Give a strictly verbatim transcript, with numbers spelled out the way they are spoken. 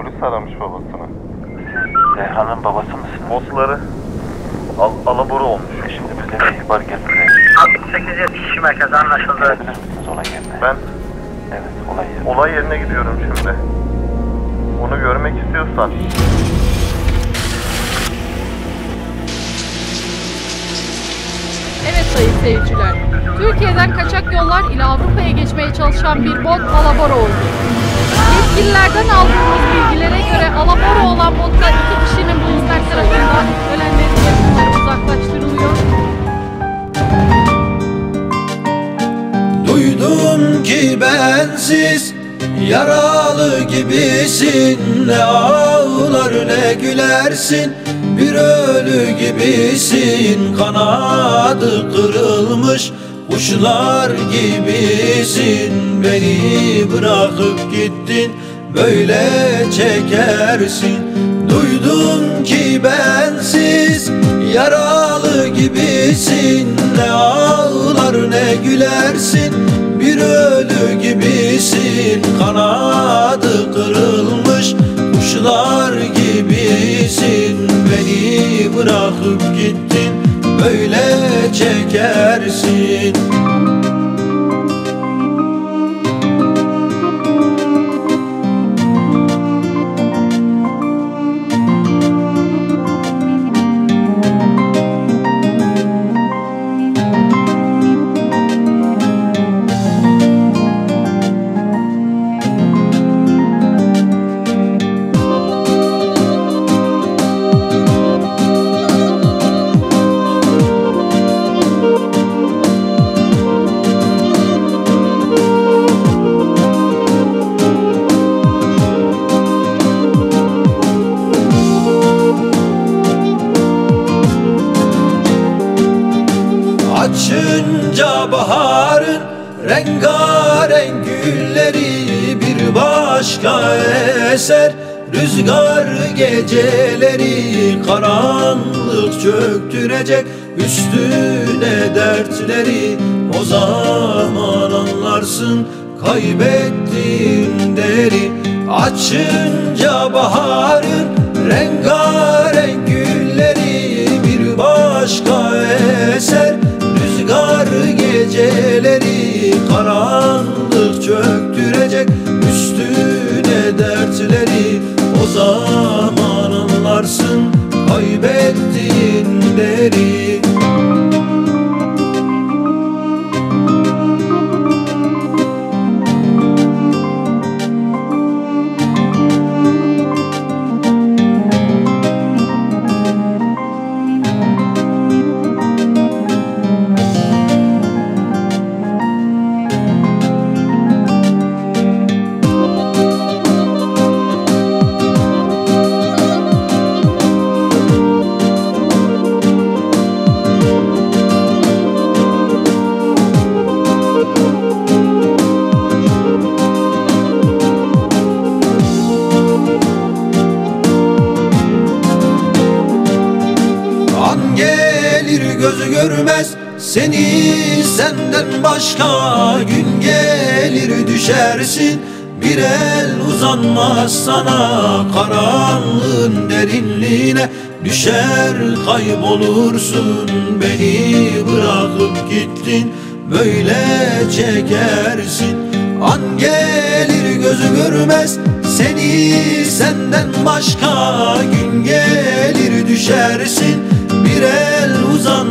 polis aramış babasını. Zehran'ın babası mısınız? Botları al alabora olmuş. E şimdi bize bir ihbar geldi. altmış sekiz yetmiş merkezi anlaşıldı. Gelebilir misiniz olay yerine? Ben Evet, olay yerine. olay yerine gidiyorum şimdi. Onu görmek istiyorsan. Evet sayın seyirciler, Türkiye'den kaçak yollar ile Avrupa'ya geçmeye çalışan bir bot alabora oldu. Yetkililerden aldığımız bilgilere göre alabora olan botta iki kişinin bulunmak tarafından ölenlerin yakınları uzaklaştırılıyor. Duydum ki bensiz yaralı gibisin, ne ağlar ne gülersin, bir ölü gibisin, kanadı kırılmış kuşlar gibisin. Beni bırakıp gittin, böyle çekersin. Duydum ki bensiz yaralı gibisin, ne ağlar ne gülersin, bir ölü gibisin, kanadı kırılmış kuşlar gibisin. Beni bırakıp gittin, böyle çekersin. Açınca baharın rengarenk gülleri bir başka eser. Rüzgar geceleri karanlık çöktürecek üstüne dertleri. O zaman anlarsın kaybettiğin değeri. Açınca baharın rengarenk gülleri bir başka eser. Rüzgar geceleri karanlık çöktürecek üstüne dertleri. O zaman anlarsın kaybettiğin değeri. Gözü görmez seni senden başka, gün gelir düşersin, bir el uzanmaz sana. Karanlığın derinliğine düşer kaybolursun. Beni bırakıp gittin, böyle çekersin. An gelir gözü görmez seni senden başka, gün gelir düşersin, bir el uzanmaz